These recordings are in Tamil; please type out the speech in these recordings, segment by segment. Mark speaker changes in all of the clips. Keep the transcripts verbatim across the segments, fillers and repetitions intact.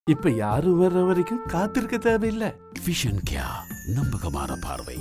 Speaker 1: இப்ப யாரும் வர்ற வரைக்கும் காத்திருக்க தேவையில்லை.
Speaker 2: விஷன் கியா, நம்பகமான பார்வை.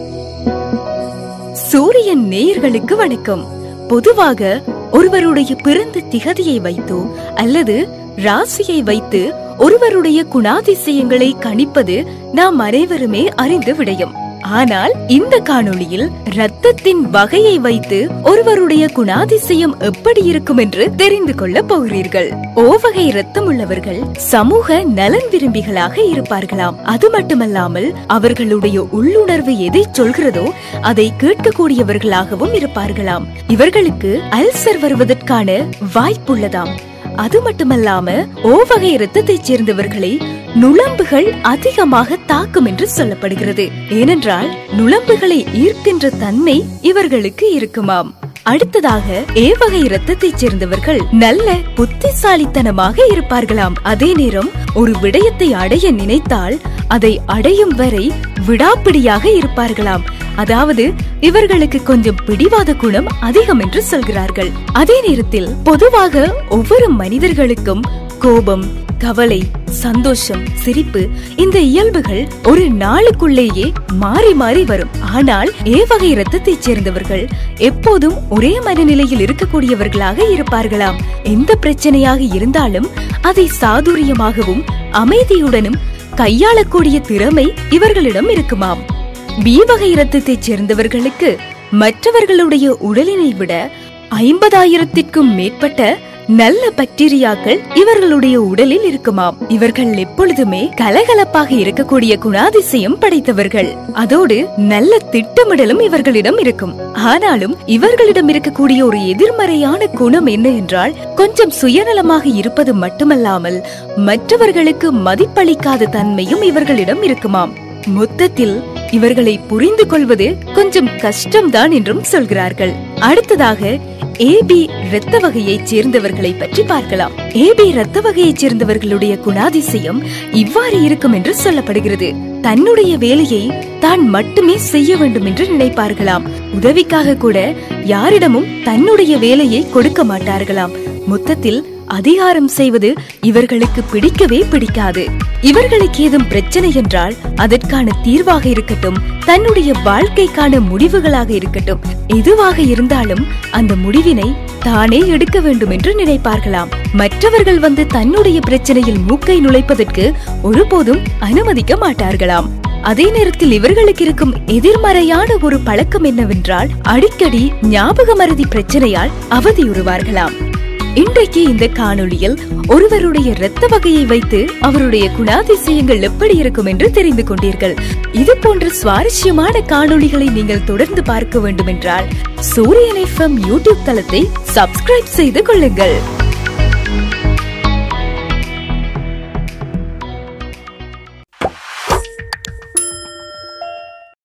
Speaker 3: சூரியன் நேயர்களுக்கு வணக்கம். பொதுவாக ஒருவருடைய பிறந்த திகதியை வைத்தோ அல்லது ராசியை வைத்து ஒருவருடைய குணாதிசயங்களை கணிப்பது நாம் அனைவருமே அறிந்து விடயம். ஆனால் இந்த காணொளியில் இரத்தத்தின் வகையை வைத்து ஒருவருடைய குணாதிசயம் எப்படி இருக்கும் என்று தெரிந்து கொள்ள போகிறீர்கள். ஓ வகை இரத்தம் உள்ளவர்கள் சமூக நலன் விரும்பிகளாக இருப்பார்களாம். அது மட்டுமல்லாமல் அவர்களுடைய உள்ளுணர்வு எதை சொல்கிறதோ அதை கேட்கக்கூடியவர்களாகவும் இருப்பார்களாம். இவர்களுக்கு அல்சர் வருவதற்கான வாய்ப்புள்ளதாம். அது மட்டுமல்லாம ஓ வகை இரத்தத்தை சேர்ந்தவர்களை நுளம்புகள் அதிகமாக தாக்கும் என்று சொல்லப்படுகிறது. ஏனென்றால் நுளம்புகளை ஈர்க்கின்ற தன்மை இவர்களுக்கு இருக்குமாம். அடுத்ததாக ஏ வகை இரத்தத்தை சேர்ந்தவர்கள் நல்ல புத்திசாலித்தனமாக இருப்பார்களாம். அதே நேரம் ஒரு விடயத்தை அடைய நினைத்தால் அதை அடையும் வரை விடாப்பிடியாக இருப்பார்களாம். அதாவது இவர்களுக்கு கொஞ்சம் பிடிவாத குணம் அதிகம் என்று சொல்கிறார்கள். அதே நேரத்தில் பொதுவாக ஒவ்வொரு மனிதர்களுக்கும் கோபம், கவலை, சந்தோஷம், சிரிப்பு இந்த இயல்புகள் ஒரு நாளுக்குள்ளேயே மாறி மாறி வரும். ஆனால் ஏ வகை இரத்தத்தை சேர்ந்தவர்கள் எப்போதும் ஒரே மனநிலையில் இருக்கக்கூடியவர்களாக இருப்பார்களாம். எந்த பிரச்சனையாக இருந்தாலும் அதை சாதுரியமாகவும் அமைதியுடனும் கையாளக்கூடிய திறமை இவர்களிடம் இருக்குமாம். பி வகை இரத்தத்தை சேர்ந்தவர்களுக்கு மற்றவர்களுடைய உடலினை விட ஐம்பதாயிரத்திற்கும் மேற்பட்ட நல்ல பாக்டீரியாக்கள் இவர்களுடைய உடலில் இருக்குமாம். இவர்கள் எப்பொழுதுமே கலகலப்பாக இருக்கக்கூடிய குணாதிசயம் படைத்தவர்கள். அதோடு நல்ல திட்டமிடலும் இவர்களிடம் இருக்கும். ஆனாலும் இவர்களிடம் இருக்கக்கூடிய ஒரு எதிர்மறையான குணம் என்ன என்றால் கொஞ்சம் சுயநலமாக இருப்பது மட்டுமல்லாமல் மற்றவர்களுக்கு மதிப்பளிக்காத தன்மையும் இவர்களிடம் இருக்குமாம். மொத்தத்தில் இவர்களை புரிந்து கொள்வது கொஞ்சம் கஷ்டம்தான் என்றும் சொல்கிறார்கள். அடுத்ததாக ஏபி இரத்த வகையை சேர்ந்தவர்களை பற்றி பார்க்கலாம். ஏபி இரத்த வகையை சேர்ந்தவர்களுடைய குணாதிசயம் இவ்வாறு இருக்கும் என்று சொல்லப்படுகிறது. தன்னுடைய வேலையை தான் மட்டுமே செய்ய வேண்டும் என்று நினைப்பார்களாம். உதவிக்காக கூட யாரிடமும் தன்னுடைய வேலையை கொடுக்க மாட்டார்களாம். மொத்தத்தில் அதிகாரம் செய்வது இவர்களுக்கு பிடிக்கவே பிடிக்காது. இவர்களுக்கு ஏதும் பிரச்சனை என்றால் அதற்கான தீர்வாக இருக்கட்டும், தன்னுடைய வாழ்க்கைக்கான முடிவுகளாக இருக்கட்டும், எதுவாக இருந்தாலும் அந்த முடிவினை தானே எடுக்க வேண்டும் என்று நினைப்பார்களாம். மற்றவர்கள் வந்து தன்னுடைய பிரச்சனையில் மூக்கை நுழைப்பதற்கு ஒருபோதும் அனுமதிக்க மாட்டார்களாம். அதே நேரத்தில் இவர்களுக்கு இருக்கும் எதிர்மறையான ஒரு பழக்கம் என்னவென்றால் அடிக்கடி ஞாபக மறதி பிரச்சனையால் அவதியுறுவார்களாம். இன்றைக்கு இந்த காணொளியில் ஒருவருடைய இரத்த வகையை வைத்து அவருடைய குணாதிசயங்கள் எப்படி இருக்கும் என்று தெரிந்து கொண்டீர்கள். இது போன்ற சுவாரஸ்யமான காணொளிகளை நீங்கள் தொடர்ந்து பார்க்க வேண்டும் என்றால் சூரியன் எஃப்எம் யூடியூப் தளத்தை சப்ஸ்கிரைப் செய்து கொள்ளுங்கள்.